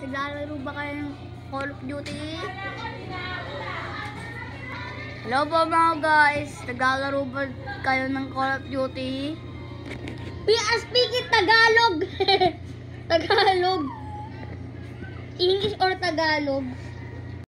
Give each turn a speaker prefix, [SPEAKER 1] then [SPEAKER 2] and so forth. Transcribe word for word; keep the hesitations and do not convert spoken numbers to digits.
[SPEAKER 1] naglalaro ba kayo ng Call of Duty? Hello po mga guys, naglalaro ba kayo ng Call of Duty? We are speaking Tagalog! Tagalog! English or Tagalog?